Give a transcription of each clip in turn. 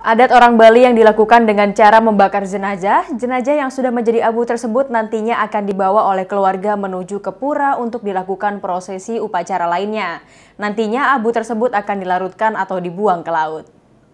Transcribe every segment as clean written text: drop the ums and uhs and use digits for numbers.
Adat orang Bali yang dilakukan dengan cara membakar jenazah. Jenazah yang sudah menjadi abu tersebut nantinya akan dibawa oleh keluarga menuju ke pura untuk dilakukan prosesi upacara lainnya. Nantinya abu tersebut akan dilarutkan atau dibuang ke laut.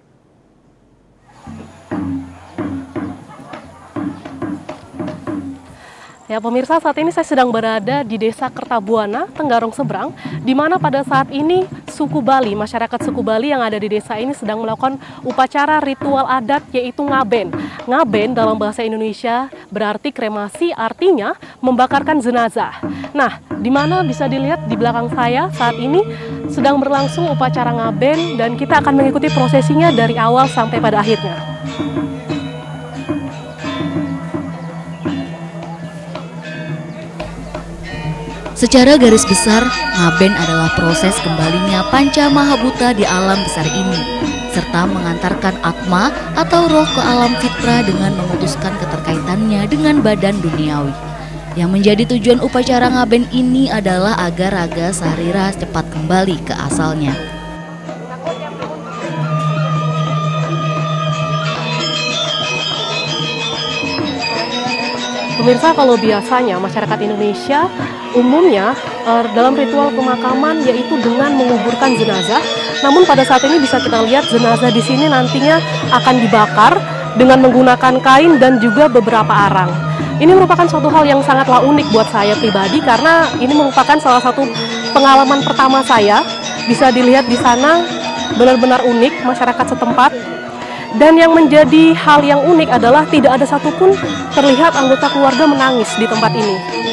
Ya pemirsa, saat ini saya sedang berada di Desa Kertabuana, Tenggarong Seberang, di mana pada saat ini suku Bali, masyarakat suku Bali yang ada di desa ini sedang melakukan upacara ritual adat yaitu ngaben. Ngaben dalam bahasa Indonesia berarti kremasi, artinya membakarkan jenazah. Nah, di mana bisa dilihat di belakang saya saat ini sedang berlangsung upacara ngaben dan kita akan mengikuti prosesinya dari awal sampai pada akhirnya. Secara garis besar, ngaben adalah proses kembalinya Panca Mahabhuta di alam besar ini, serta mengantarkan atma atau roh ke alam fitrah dengan memutuskan keterkaitannya dengan badan duniawi. Yang menjadi tujuan upacara ngaben ini adalah agar raga sarira cepat kembali ke asalnya. Pemirsa, kalau biasanya masyarakat Indonesia umumnya dalam ritual pemakaman yaitu dengan menguburkan jenazah. Namun pada saat ini bisa kita lihat jenazah di sini nantinya akan dibakar dengan menggunakan kain dan juga beberapa arang. Ini merupakan suatu hal yang sangatlah unik buat saya pribadi karena ini merupakan salah satu pengalaman pertama saya. Bisa dilihat di sana benar-benar unik masyarakat setempat. Dan yang menjadi hal yang unik adalah tidak ada satupun terlihat anggota keluarga menangis di tempat ini.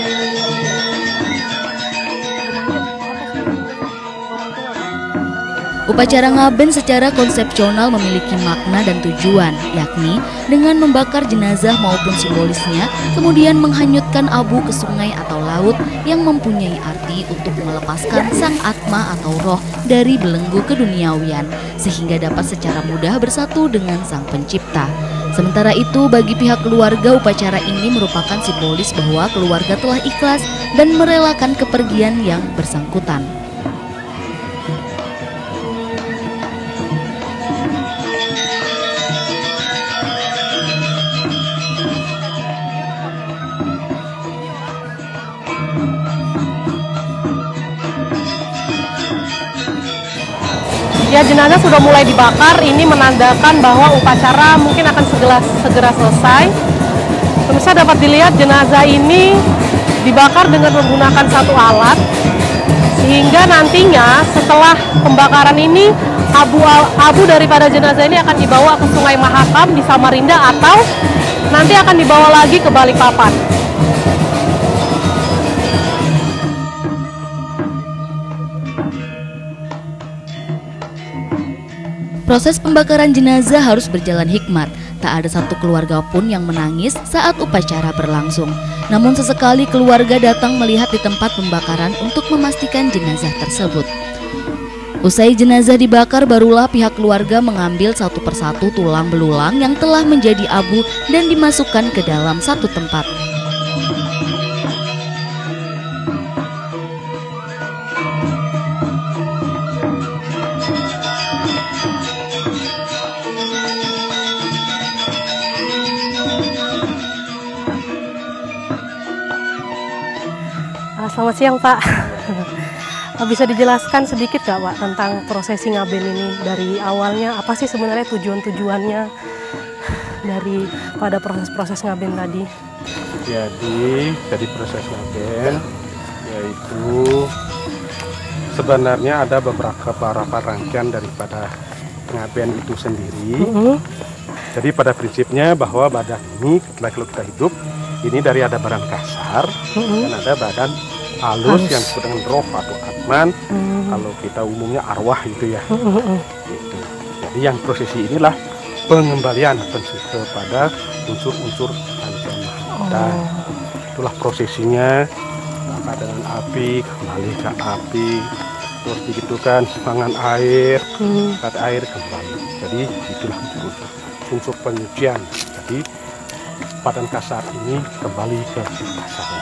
Upacara ngaben secara konsepsional memiliki makna dan tujuan, yakni dengan membakar jenazah maupun simbolisnya, kemudian menghanyutkan abu ke sungai atau laut yang mempunyai arti untuk melepaskan sang atma atau roh dari belenggu keduniawian, sehingga dapat secara mudah bersatu dengan sang pencipta. Sementara itu, bagi pihak keluarga, upacara ini merupakan simbolis bahwa keluarga telah ikhlas dan merelakan kepergian yang bersangkutan. Ya, jenazah sudah mulai dibakar, ini menandakan bahwa upacara mungkin akan segera selesai. Pemirsa dapat dilihat jenazah ini dibakar dengan menggunakan satu alat, sehingga nantinya setelah pembakaran ini abu daripada jenazah ini akan dibawa ke Sungai Mahakam di Samarinda atau nanti akan dibawa lagi ke Balikpapan. Proses pembakaran jenazah harus berjalan hikmat. Tak ada satu keluarga pun yang menangis saat upacara berlangsung. Namun sesekali keluarga datang melihat di tempat pembakaran untuk memastikan jenazah tersebut. Usai jenazah dibakar, barulah pihak keluarga mengambil satu persatu tulang belulang yang telah menjadi abu dan dimasukkan ke dalam satu tempat. Selamat siang Pak, bisa dijelaskan sedikit nggak Pak tentang prosesi ngaben ini dari awalnya, apa sih sebenarnya tujuan-tujuannya pada proses-proses ngaben tadi? Jadi dari proses ngaben yaitu sebenarnya ada beberapa rangkaian daripada ngaben itu sendiri. Jadi pada prinsipnya bahwa badan ini kalau kita hidup ini dari ada badan kasar dan ada badan halus yang disebut dengan roh atau atman, kalau kita umumnya arwah gitu ya. Gitu. Jadi yang prosesi inilah pengembalian kepada unsur-unsur Panca Mahabhuta. Itulah prosesinya, maka dengan api kembali ke api, terus digitukan semangat air, kata air kembali. Jadi itulah unsur penyucian. Jadi badan kasar ini kembali ke kasarnya.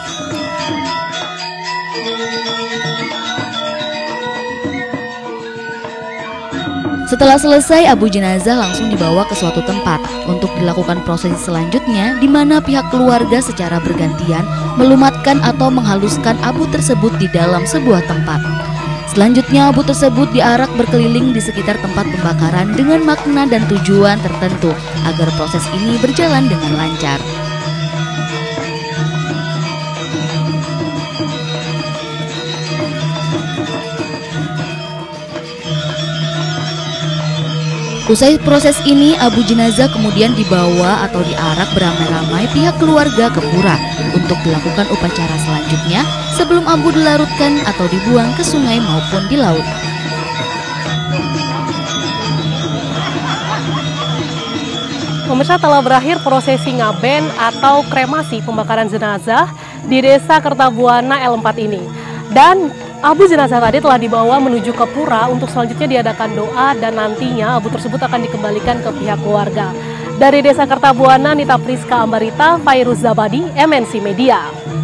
Setelah selesai, abu jenazah langsung dibawa ke suatu tempat untuk dilakukan prosesi selanjutnya, di mana pihak keluarga secara bergantian melumatkan atau menghaluskan abu tersebut di dalam sebuah tempat. Selanjutnya, abu tersebut diarak berkeliling di sekitar tempat pembakaran dengan makna dan tujuan tertentu agar proses ini berjalan dengan lancar. Usai proses ini, abu jenazah kemudian dibawa atau diarak beramai-ramai pihak keluarga ke pura untuk dilakukan upacara selanjutnya sebelum abu dilarutkan atau dibuang ke sungai maupun di laut. Pemirsa, telah berakhir prosesi ngaben atau kremasi pembakaran jenazah di Desa Kertabuana L4 ini. Dan abu jenazah tadi telah dibawa menuju ke pura untuk selanjutnya diadakan doa dan nantinya abu tersebut akan dikembalikan ke pihak keluarga. Dari Desa Kertabuana, Nita Priska Ambarita, Fairuz Zabadi, MNC Media.